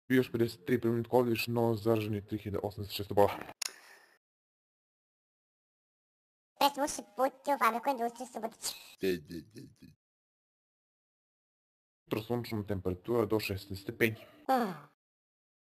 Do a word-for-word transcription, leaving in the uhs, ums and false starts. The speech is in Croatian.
Još pedeset tri primljenih koldiš, no zaraženi tri hiljade osamsto šest bola. Pet sluši puti u fabriku industrije Subotić. Jutro sunčna temperatura do šesnaest stepeni.